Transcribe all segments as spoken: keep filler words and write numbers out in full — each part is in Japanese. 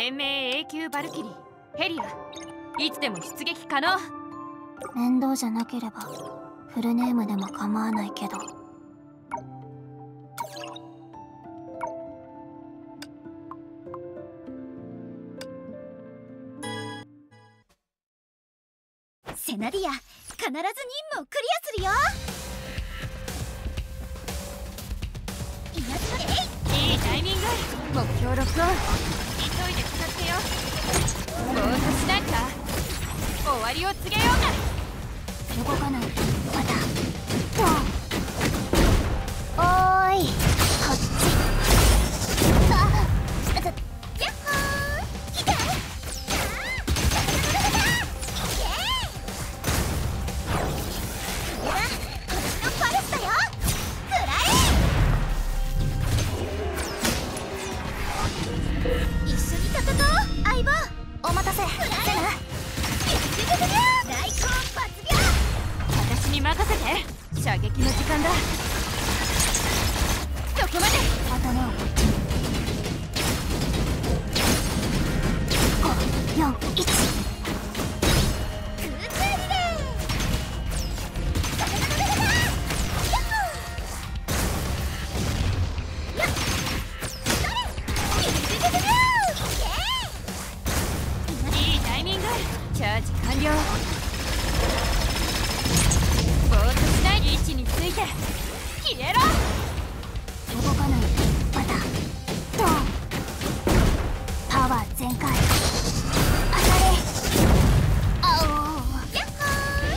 天命永久バルキリーヘリア、いつでも出撃可能。 面倒じゃなければフルネームでも構わないけど。 セナディア、必ず任務をクリアするよ。 いいタイミング。目標ロックオン。急いで片付けよう。ぼーっとしないか。終わりを告げようか。 動かない。またおーい、こっち。あっ、 ヤッホー、来て。 お待たせ。 私に任せて。射撃の時間だ。どこまで。 頭をこっちに。ご、よん、いち。 チャージ完了。ぼーっとしない。位置について消えろ。 動かない。またドン。パワー全開。当たれ。あおー。 ヤッホー。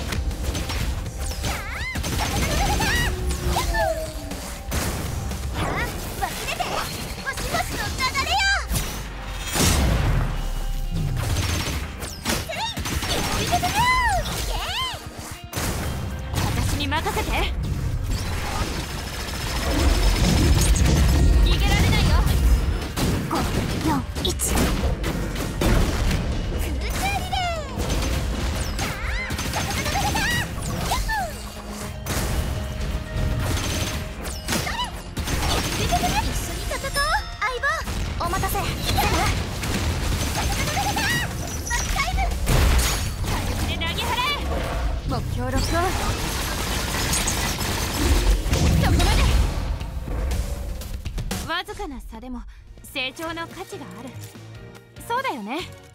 ヤッホー。さあ、湧き出て星々の流れよ。 私に任せて。逃げられないよ。 ご、よん、いち。お待たせ。 目標ロックオン。そこまで。わずかな差でも成長の価値がある。そうだよね。